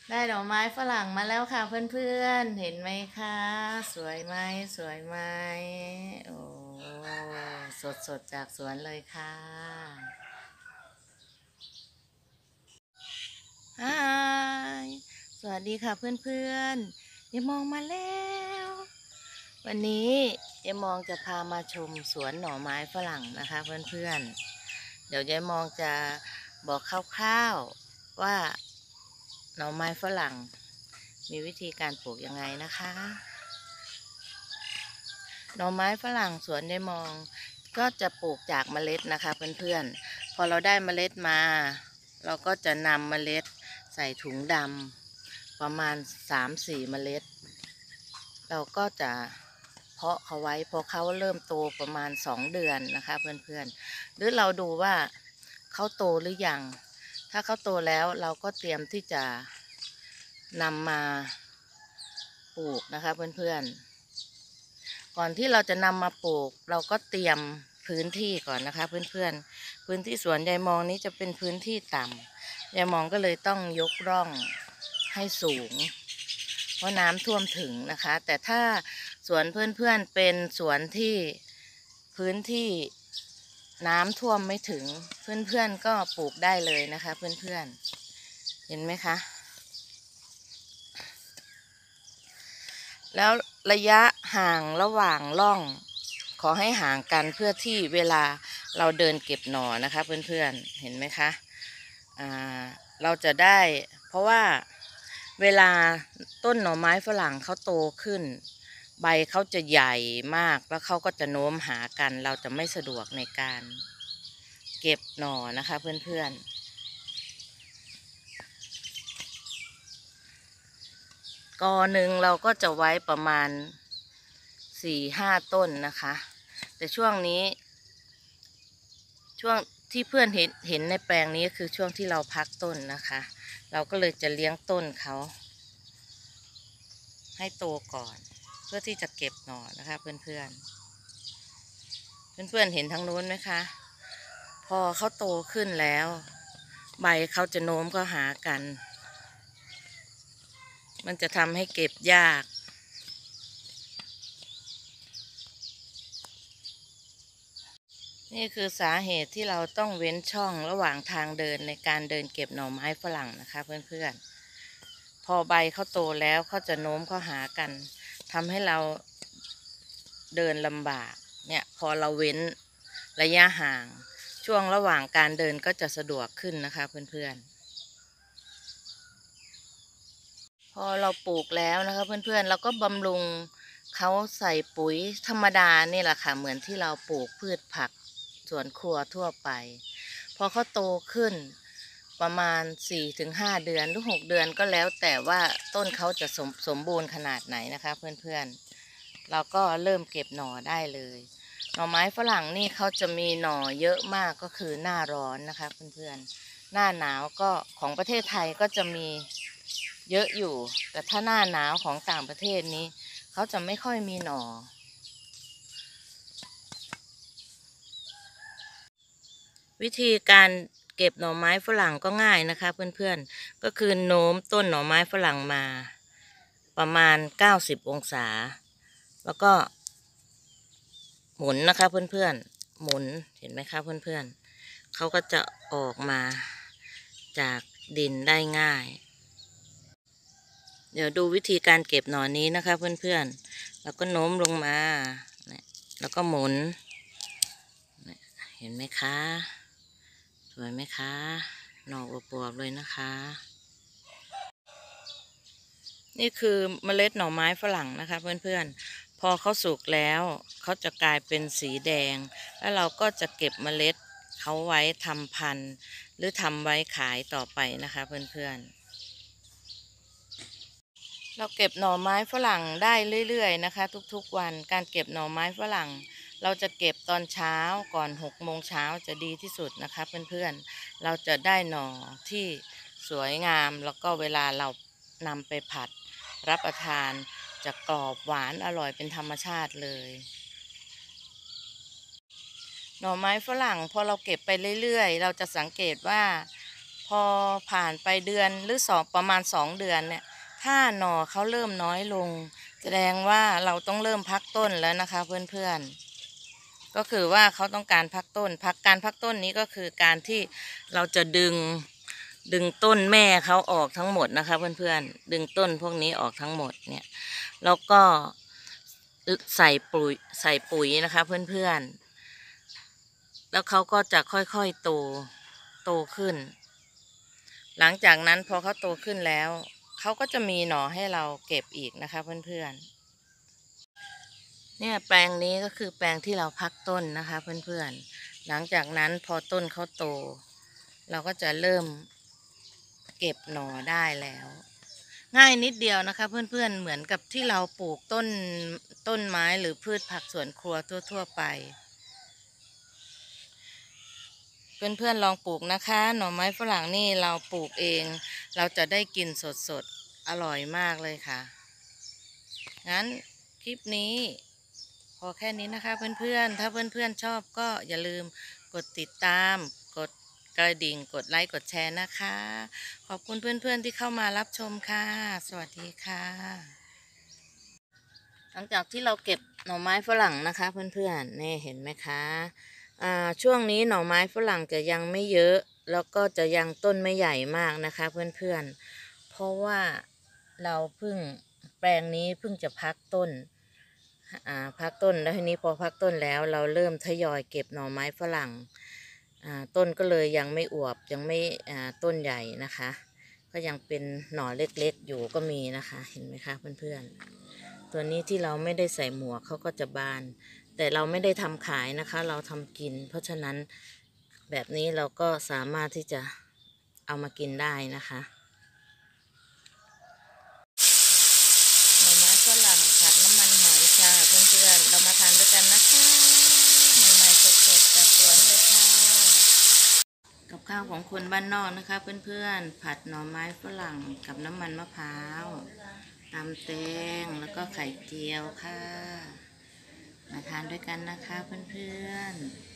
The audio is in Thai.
ได้ดอกไม้ฝรั่งมาแล้วค่ะเพื่อนๆเห็นไหมคะสวยไหมสวยไหมโอ้สดจากสวนเลยค่ะฮายสวัสดีค่ะเพื่อนๆยายมองมาแล้ววันนี้ยายมองจะพามาชมสวนหน่อไม้ฝรั่งนะคะเพื่อนๆเดี๋ยวยายมองจะบอกคร่าวๆว่าหน่อไม้ฝรั่งมีวิธีการปลูกยังไงนะคะหน่อไม้ฝรั่งสวนยายมองก็จะปลูกจากเมล็ดนะคะเพื่อนๆพอเราได้เมล็ดมาเราก็จะนำเมล็ดใส่ถุงดำประมาณ3-4เมล็ดเราก็จะเพาะเขาไว้พอเขาเริ่มโตประมาณ2 เดือนนะคะเพื่อนๆหรือเราดูว่าเขาโตหรือยังถ้าเขาโตแล้วเราก็เตรียมที่จะนำมาปลูกนะคะเพื่อนๆก่อนที่เราจะนำมาปลูกเราก็เตรียมพื้นที่ก่อนนะคะเพื่อนๆพื้นที่สวนยายมองนี้จะเป็นพื้นที่ต่ำยายมองก็เลยต้องยกร่องให้สูงเพราะน้ำท่วมถึงนะคะแต่ถ้าสวนเพื่อนๆเป็นสวนที่พื้นที่น้ำท่วมไม่ถึงเพื่อนๆก็ปลูกได้เลยนะคะเพื่อนๆเห็นไหมคะแล้วระยะห่างระหว่างร่องขอให้ห่างกันเพื่อที่เวลาเราเดินเก็บหน่อนะคะเพื่อนๆเห็นไหมคะอ่าเราจะได้เพราะว่าเวลาต้นหน่อไม้ฝรั่งเขาโตขึ้นใบเขาจะใหญ่มากแล้วเขาก็จะโน้มหากันเราจะไม่สะดวกในการเก็บหน่อนะคะเพื่อนๆกอหนึ่งเราก็จะไว้ประมาณ4-5ต้นนะคะแต่ช่วงนี้ช่วงที่เพื่อนเห็นในแปลงนี้คือช่วงที่เราพักต้นนะคะเราก็เลยจะเลี้ยงต้นเขาให้โตก่อนเพื่อที่จะเก็บหน่อนะคะเพื่อนๆเห็นทางโน้นไหมคะพอเขาโตขึ้นแล้วใบเขาจะโน้มเข้าหากันมันจะทำให้เก็บยากนี่คือสาเหตุที่เราต้องเว้นช่องระหว่างทางเดินในการเดินเก็บหน่อไม้ฝรั่งนะคะเพื่อนๆพอใบเขาโตแล้วเขาจะโน้มเข้าหากันทำให้เราเดินลำบากเนี่ยพอเราเว้นระยะห่างช่วงระหว่างการเดินก็จะสะดวกขึ้นนะคะเพื่อนๆพอเราปลูกแล้วนะคะเพื่อนๆเราก็บำรุงเขาใส่ปุ๋ยธรรมดานี่แหละค่ะเหมือนที่เราปลูกพืชผักสวนครัวทั่วไปพอเขาโตขึ้นประมาณ4-5 เดือนหรือ6 เดือนก็แล้วแต่ว่าต้นเขาจะสมบูรณ์ขนาดไหนนะคะเพื่อนๆเราก็เริ่มเก็บหน่อได้เลยหน่อไม้ฝรั่งนี่เขาจะมีหน่อเยอะมากก็คือหน้าร้อนนะคะเพื่อนๆหน้าหนาวก็ของประเทศไทยก็จะมีเยอะอยู่แต่ถ้าหน้าหนาวของต่างประเทศนี้เขาจะไม่ค่อยมีหน่อวิธีการเก็บหน่อไม้ฝรั่งก็ง่ายนะคะเพื่อนๆก็คือโน้มต้นหน่อไม้ฝรั่งมาประมาณ90 องศาแล้วก็หมุนนะคะเพื่อนๆหมุนเห็นไหมคะเพื่อนๆเขาก็จะออกมาจากดินได้ง่ายเดี๋ยวดูวิธีการเก็บหน่อนี้นะคะเพื่อนๆแล้วก็โน้มลงมาแล้วก็หมุนเห็นไหมคะสวยไหมคะหน่ออวบๆเลยนะคะนี่คือเมล็ดหน่อไม้ฝรั่งนะคะเพื่อนๆพอเขาสุกแล้วเขาจะกลายเป็นสีแดงแล้วเราก็จะเก็บเมล็ดเขาไว้ทำพันธุ์หรือทำไว้ขายต่อไปนะคะเพื่อนๆเราเก็บหน่อไม้ฝรั่งได้เรื่อยๆนะคะทุกๆวันการเก็บหน่อไม้ฝรั่งเราจะเก็บตอนเช้าก่อน6 โมงเช้าจะดีที่สุดนะคะเพื่อนๆเราจะได้หน่อที่สวยงามแล้วก็เวลาเรานำไปผัดรับประทานจะกรอบหวานอร่อยเป็นธรรมชาติเลยหน่อไม้ฝรั่งพอเราเก็บไปเรื่อยๆเราจะสังเกตว่าพอผ่านไปเดือนหรือประมาณ2 เดือนเนี่ยถ้าหน่อเขาเริ่มน้อยลงแสดงว่าเราต้องเริ่มพักต้นแล้วนะคะเพื่อนๆก็คือว่าเขาต้องการพักต้นการพักต้นนี้ก็คือการที่เราจะดึงต้นแม่เขาออกทั้งหมดนะคะเพื่อนๆดึงต้นพวกนี้ออกทั้งหมดเนี่ยแล้วก็ใส่ปุ๋ยนะคะเพื่อนๆแล้วเขาก็จะค่อยๆโตขึ้นหลังจากนั้นพอเขาโตขึ้นแล้วเขาก็จะมีหน่อให้เราเก็บอีกนะคะเพื่อนๆเนี่ยแปลงนี้ก็คือแปลงที่เราพักต้นนะคะเพื่อนๆหลังจากนั้นพอต้นเขาโตเราก็จะเริ่มเก็บหน่อได้แล้วง่ายนิดเดียวนะคะเพื่อนๆเหมือนกับที่เราปลูกต้นไม้หรือพืชผักสวนครัวทั่วๆไปเพื่อนๆลองปลูกนะคะหน่อไม้ฝรั่งนี่เราปลูกเองเราจะได้กินสดๆอร่อยมากเลยค่ะงั้นคลิปนี้พอแค่นี้นะคะเพื่อนๆถ้าเพื่อนๆชอบก็อย่าลืมกดติดตามกดกระดิ่งกดไลค์กดแชร์นะคะขอบคุณเพื่อนๆที่เข้ามารับชมค่ะสวัสดีค่ะหลังจากที่เราเก็บหน่อไม้ฝรั่งนะคะเพื่อนๆนี่เห็นไหมคะช่วงนี้หน่อไม้ฝรั่งจะยังไม่เยอะแล้วก็จะยังต้นไม่ใหญ่มากนะคะเพื่อนๆเพราะว่าเราแปลงนี้เพิ่งจะพักต้นพักต้นแล้วทีนี้พอพักต้นแล้วเราเริ่มทยอยเก็บหน่อไม้ฝรั่งต้นก็เลยยังไม่อวบยังไม่ต้นใหญ่นะคะก็ยังเป็นหน่อเล็กๆอยู่ก็มีนะคะเห็นไหมคะเพื่อนๆตัวนี้ที่เราไม่ได้ใส่หมวกเขาก็จะบานแต่เราไม่ได้ทำขายนะคะเราทำกินเพราะฉะนั้นแบบนี้เราก็สามารถที่จะเอามากินได้นะคะหน่อไม้ฝรั่งผัดน้ำมันหอยค่ะเพื่อนๆเรามาทานด้วยกันนะคะใหม่ๆสดๆจากสวนเลยค่ะกับข้าวของคนบ้านนอกนะคะเพื่อนๆผัดหน่อไม้ฝรั่งกับน้ำมันมะพร้าวตำแตงแล้วก็ไข่เจียวค่ะมาทานด้วยกันนะคะเพื่อนๆ